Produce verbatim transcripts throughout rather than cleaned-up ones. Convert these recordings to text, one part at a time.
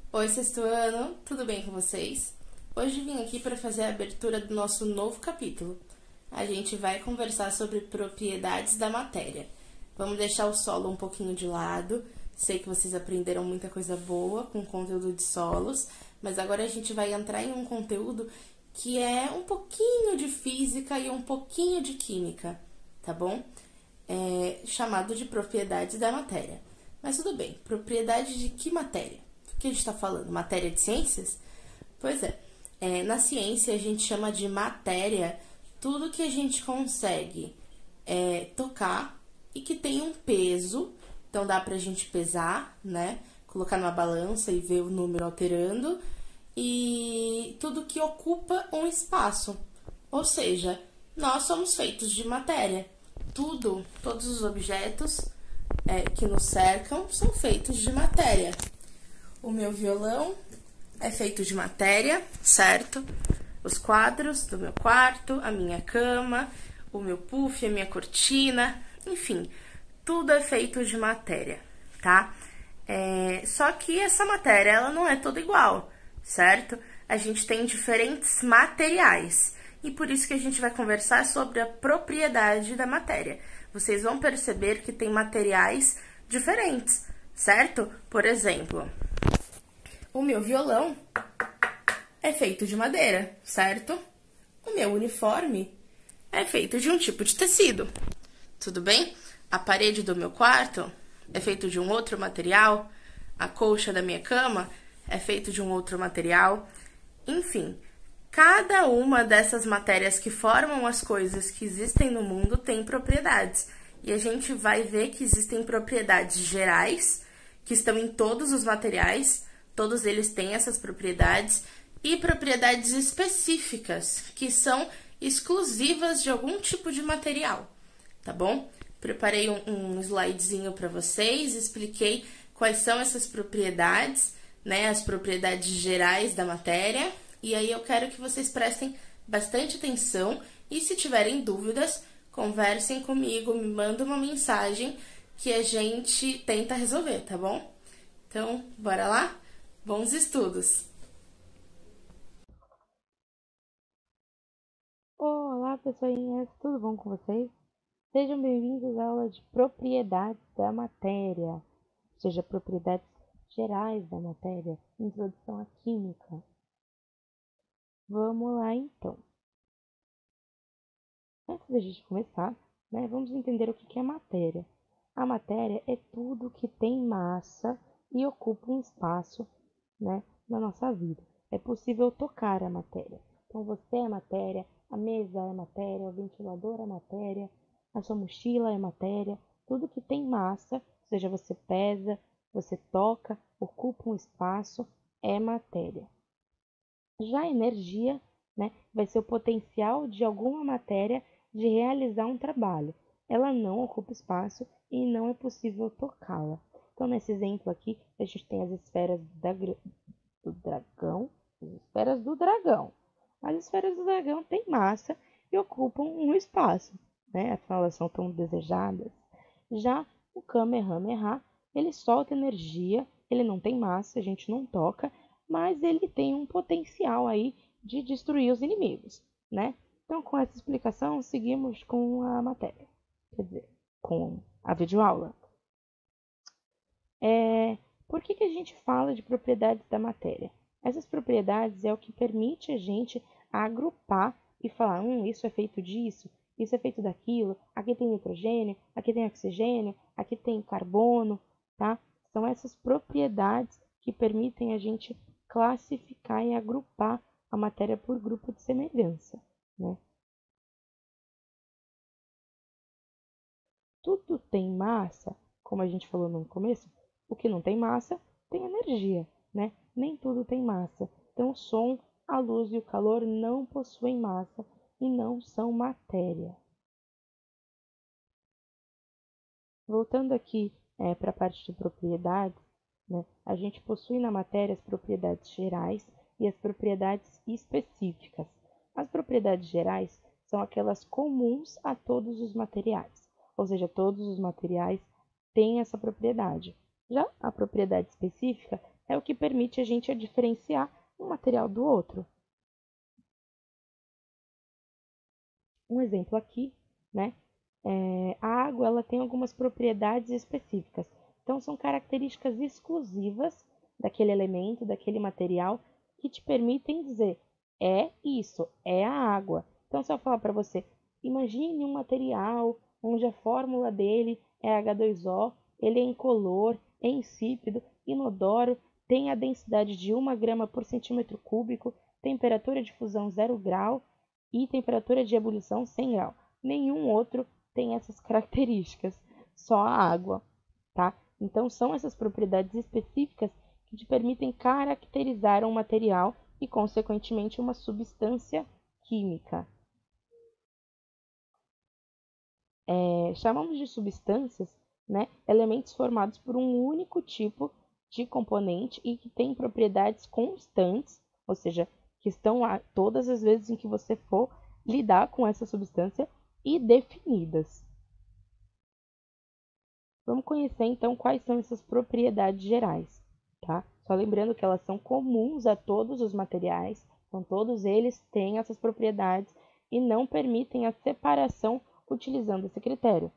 Oi, sexto ano, tudo bem com vocês? Hoje vim aqui para fazer a abertura do nosso novo capítulo. A gente vai conversar sobre propriedades da matéria. Vamos deixar o solo um pouquinho de lado. Sei que vocês aprenderam muita coisa boa com o conteúdo de solos, mas agora a gente vai entrar em um conteúdo que é um pouquinho de física e um pouquinho de química, tá bom? É chamado de propriedades da matéria. Mas tudo bem, propriedade de que matéria? O que a gente está falando? Matéria de ciências? Pois é, é, na ciência a gente chama de matéria tudo que a gente consegue é, tocar e que tem um peso, então dá pra gente pesar, né? Colocar numa balança e ver o número alterando, e tudo que ocupa um espaço. Ou seja, nós somos feitos de matéria. Tudo, todos os objetos é, que nos cercam são feitos de matéria. O meu violão é feito de matéria, certo? Os quadros do meu quarto, a minha cama, o meu puff, a minha cortina, enfim, tudo é feito de matéria, tá? É, só que essa matéria, ela não é toda igual, certo? A gente tem diferentes materiais e por isso que a gente vai conversar sobre a propriedade da matéria. Vocês vão perceber que tem materiais diferentes, certo? Por exemplo, o meu violão é feito de madeira, certo? O meu uniforme é feito de um tipo de tecido, tudo bem? A parede do meu quarto é feito de um outro material, a colcha da minha cama é feito de um outro material, enfim, cada uma dessas matérias que formam as coisas que existem no mundo tem propriedades. E a gente vai ver que existem propriedades gerais, que estão em todos os materiais, todos eles têm essas propriedades, e propriedades específicas, que são exclusivas de algum tipo de material, tá bom? Preparei um, um slidezinho para vocês, expliquei quais são essas propriedades, né, as propriedades gerais da matéria, e aí eu quero que vocês prestem bastante atenção e se tiverem dúvidas, conversem comigo, me mandem uma mensagem que a gente tenta resolver, tá bom? Então, bora lá? Bons estudos! Olá, pessoinhas, tudo bom com vocês? Sejam bem-vindos à aula de propriedades da matéria, ou seja, propriedades gerais da matéria, introdução à química. Vamos lá, então. Antes da gente começar, né, vamos entender o que é matéria. A matéria é tudo que tem massa e ocupa um espaço, né, na nossa vida. É possível tocar a matéria. Então, você é matéria, a mesa é matéria, o ventilador é matéria, a sua mochila é matéria. Tudo que tem massa, ou seja, você pesa, você toca, ocupa um espaço, é matéria. Já a energia, né, vai ser o potencial de alguma matéria de realizar um trabalho. Ela não ocupa espaço e não é possível tocá-la. Então, nesse exemplo aqui, a gente tem as esferas da, do dragão, as esferas do dragão. As esferas do dragão têm massa e ocupam um espaço, né? Afinal, elas são tão desejadas. Já o Kamehameha, ele solta energia, ele não tem massa, a gente não toca, mas ele tem um potencial aí de destruir os inimigos, né? Então, com essa explicação, seguimos com a matéria, quer dizer, com a videoaula. É, por que, que a gente fala de propriedades da matéria? Essas propriedades é o que permite a gente agrupar e falar, hum, isso é feito disso, isso é feito daquilo, aqui tem nitrogênio, aqui tem oxigênio, aqui tem carbono, tá? São essas propriedades que permitem a gente classificar e agrupar a matéria por grupo de semelhança, né? Tudo tem massa, como a gente falou no começo, o que não tem massa tem energia, né? Nem tudo tem massa. Então, o som, a luz e o calor não possuem massa e não são matéria. Voltando aqui é, para a parte de propriedades, né? A gente possui na matéria as propriedades gerais e as propriedades específicas. As propriedades gerais são aquelas comuns a todos os materiais, ou seja, todos os materiais têm essa propriedade. Já a propriedade específica é o que permite a gente a diferenciar um material do outro. Um exemplo aqui, né? É, a água ela tem algumas propriedades específicas. Então, são características exclusivas daquele elemento, daquele material, que te permitem dizer, é isso, é a água. Então, se eu falar para você, imagine um material onde a fórmula dele é H dois O, ele é incolor, é insípido, inodoro, tem a densidade de uma grama por centímetro cúbico, temperatura de fusão zero grau e temperatura de ebulição cem grau. Nenhum outro tem essas características, só a água, tá? Então, são essas propriedades específicas que te permitem caracterizar um material e, consequentemente, uma substância química. É, chamamos de substâncias, né, elementos formados por um único tipo de componente e que têm propriedades constantes, ou seja, que estão lá todas as vezes em que você for lidar com essa substância e definidas. Vamos conhecer então quais são essas propriedades gerais, tá? Só lembrando que elas são comuns a todos os materiais, então todos eles têm essas propriedades e não permitem a separação utilizando esse critério.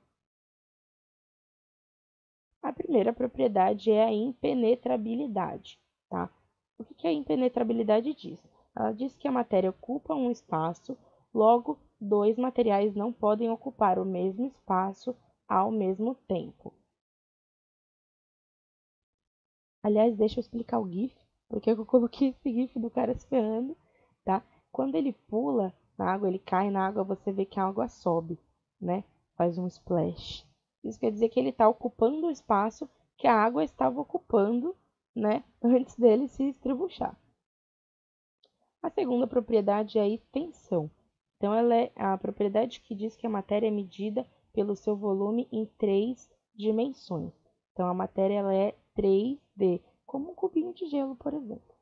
A primeira propriedade é a impenetrabilidade, tá? O que a impenetrabilidade diz? Ela diz que a matéria ocupa um espaço, logo, dois materiais não podem ocupar o mesmo espaço ao mesmo tempo. Aliás, deixa eu explicar o GIF, porque eu coloquei esse GIF do cara se ferrando, tá? Quando ele pula na água, ele cai na água, você vê que a água sobe, né? Faz um splash. Isso quer dizer que ele está ocupando o espaço que a água estava ocupando, né? Antes dele se estribuchar. A segunda propriedade é a extensão. Então, ela é a propriedade que diz que a matéria é medida pelo seu volume em três dimensões. Então, a matéria ela é três D, como um cubinho de gelo, por exemplo.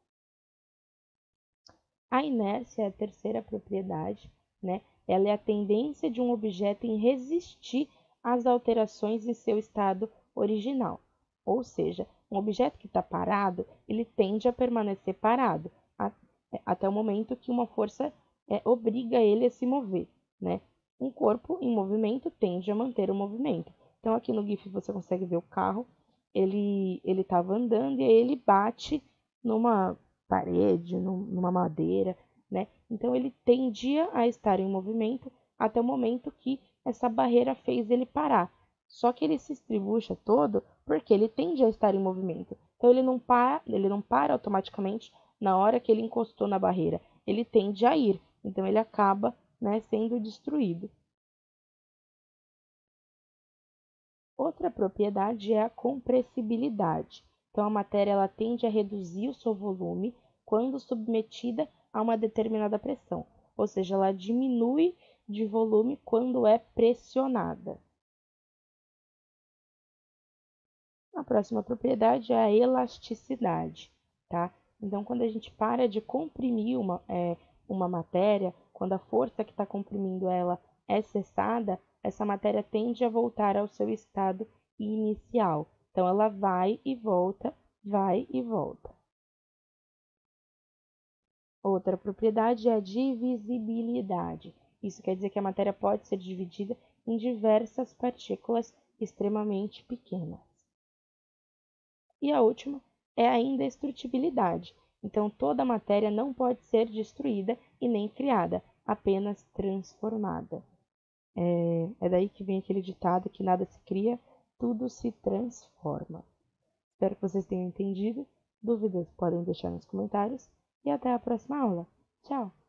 A inércia é a terceira propriedade, né? Ela é a tendência de um objeto em resistir às alterações em seu estado original. Ou seja, um objeto que está parado, ele tende a permanecer parado, até o momento que uma força é, obriga ele a se mover, né? Um corpo em movimento tende a manter o movimento. Então, aqui no GIF você consegue ver o carro, ele ele estava andando e aí ele bate numa parede, numa madeira, né? Então, ele tendia a estar em movimento até o momento que essa barreira fez ele parar. Só que ele se estribucha todo porque ele tende a estar em movimento. Então, ele não para, ele não para automaticamente na hora que ele encostou na barreira. Ele tende a ir, então ele acaba, né, sendo destruído. Outra propriedade é a compressibilidade. Então, a matéria ela tende a reduzir o seu volume quando submetida a uma determinada pressão, ou seja, ela diminui de volume quando é pressionada. A próxima propriedade é a elasticidade, tá? Então, quando a gente para de comprimir uma, é, uma matéria, quando a força que está comprimindo ela é cessada, essa matéria tende a voltar ao seu estado inicial. Então, ela vai e volta, vai e volta. Outra propriedade é a divisibilidade. Isso quer dizer que a matéria pode ser dividida em diversas partículas extremamente pequenas. E a última é a indestrutibilidade. Então, toda a matéria não pode ser destruída e nem criada, apenas transformada. É, é daí que vem aquele ditado que nada se cria, tudo se transforma. Espero que vocês tenham entendido. Dúvidas podem deixar nos comentários e até a próxima aula. Tchau!